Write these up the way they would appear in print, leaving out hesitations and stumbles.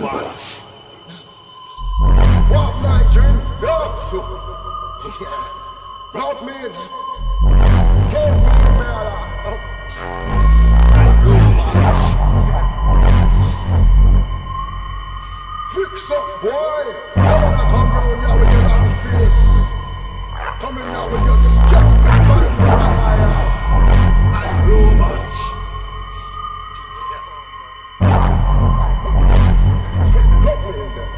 rObOt. What my dream? Yeah. Rock me. Help me, man. rObOt. Fix up, boy. You wanna come round here with your long face? Come in here with your strength, man. rObOt. Look me in there.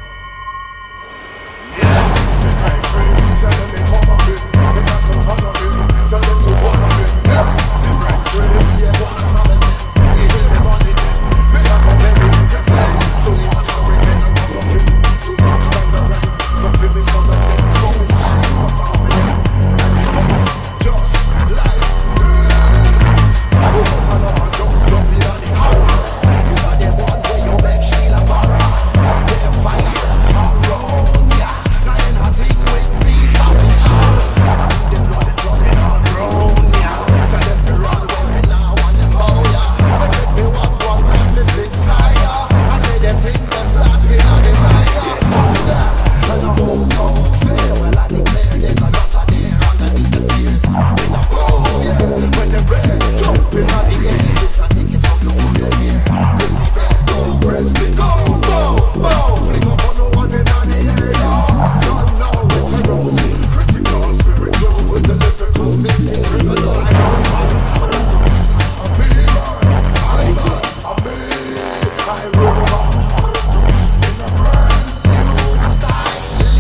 Yes, I dream. Tell them they come up in. They got some fun of it. Tell them to run of it. Yes, I dream. Yeah, what I'm having. They hear me running. Me got no baby in the flame. So they watch the ring and come up in. Too much time to run. So feel me from the thing. So we see what's happening. And they come up just like this. Open up and just jump in on the house. You got them one way you make Sheila Barra. They're fire all round ya. Now ain't nothing with peace officer. And them running all round ya. Tell them to run where they now want them bow ya. And let me walk one let me six higher. And let them think them flat in on the fire. Hold that. And the whole town's there. Well I declare there's a lot of there underneath the stairs. When I go, yeah. When they're ready, jumping on the air. It's a ticket from the wood here. Press the bell, go, press the go, go. Fling up on the one in on the air. Don't know it's a road. Critical, spiritual, with the lyrical singing criminal. I know I'm me, man. I'm me. I rObOt. In a brand new style.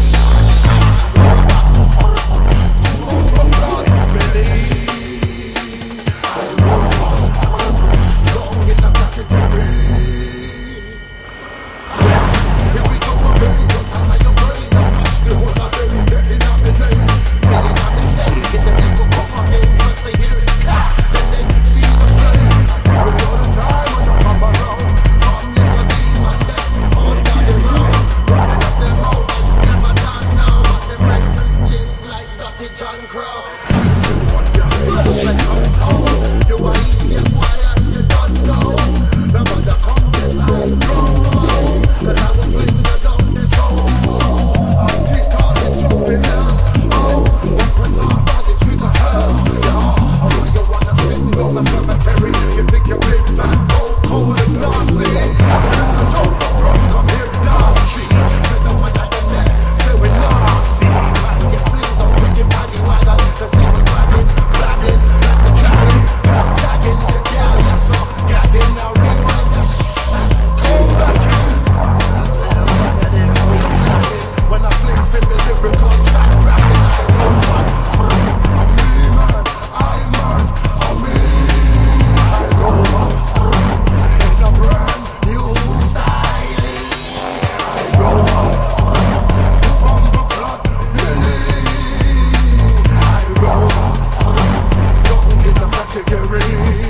Long in the category. Here we go again. Your time and your brain. I watch the whole of them getting on me lane. Saying on me say, get them little cough again. First they hear it, then they see the flame. Every other time when I come around, come little demon them under the ground. Running up them out, them a done now. But them records stink like dirty John Crow. Listen what you flesh like Outcast. You a idiot boy and you don't know. No matter come this I grow. Cause I will fling you down this hole. So I'll kick all the jumping hell. Oh, what was our body treat the hell? Yeah, or you wanna sit down the cemetery. You think you're big man, go cold and nasty. When I jump up run, come here nasty. Say the one that them there, say we nasty. Man, you fling down with your body wagon. Cause he was blabbing, like the dragon. And sagging the girl, yeah, so gagging. Now rewind that shit. Come back in. When I fling for the lyrical track, rapping like rObOt. I'm me, man. I'm me. rObOt. In a brand new style. rObOt. To bumper clock, rObOt. Don't get the category.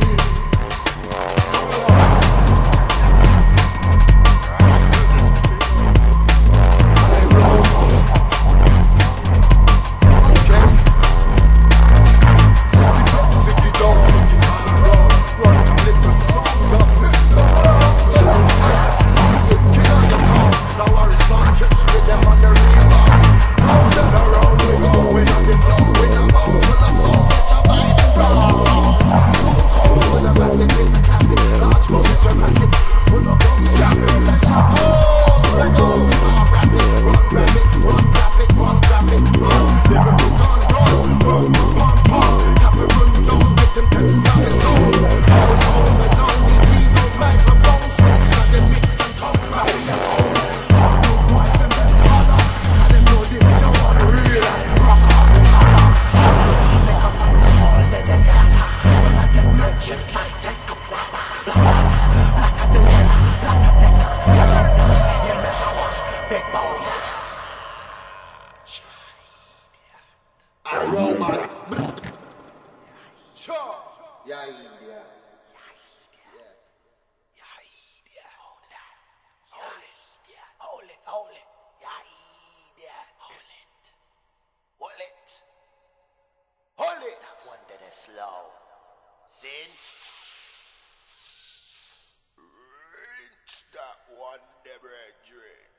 slow. Then rinse that one the brethren.